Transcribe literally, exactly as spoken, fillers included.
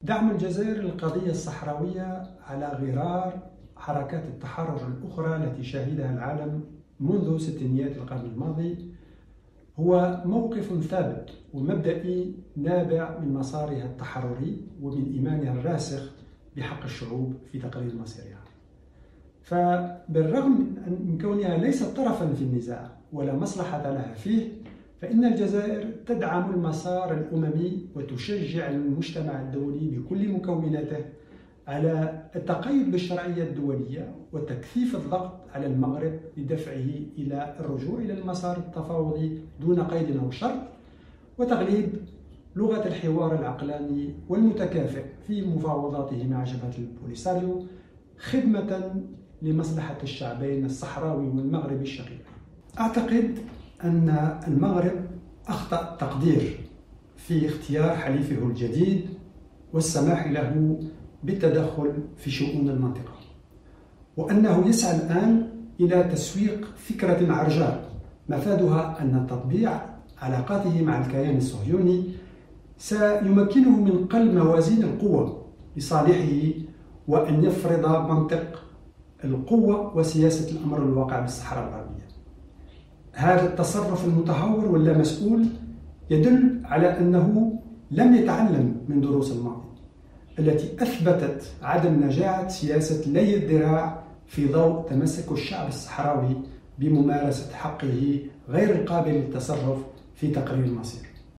دعم الجزائر للقضية الصحراوية على غرار حركات التحرر الأخرى التي شهدها العالم منذ ستينيات القرن الماضي هو موقف ثابت ومبدئي نابع من مسارها التحرري ومن إيمانها الراسخ بحق الشعوب في تقرير مصيرها. فبالرغم من كونها ليست طرفا في النزاع ولا مصلحة لها فيه، فإن الجزائر تدعم المسار الأممي وتشجع المجتمع الدولي بكل مكوناته على التقيد بالشرعية الدولية وتكثيف الضغط على المغرب لدفعه إلى الرجوع إلى المسار التفاوضي دون قيد أو شرط، وتغليب لغة الحوار العقلاني والمتكافئ في مفاوضاته مع جبهة البوليساريو خدمة لمصلحة الشعبين الصحراوي والمغربي الشقيق. أعتقد أن المغرب أخطأ التقدير في اختيار حليفه الجديد والسماح له بالتدخل في شؤون المنطقة، وأنه يسعى الآن إلى تسويق فكرة عرجاء مفادها أن تطبيع علاقاته مع الكيان الصهيوني سيمكنه من قلب موازين القوة لصالحه وأن يفرض منطق القوة وسياسة الأمر الواقع بالصحراء الغربية. هذا التصرف المتهور واللامسؤول يدل على أنه لم يتعلم من دروس الماضي التي أثبتت عدم نجاعة سياسة لي الذراع في ضوء تمسك الشعب الصحراوي بممارسة حقه غير القابل للتصرف في تقرير المصير.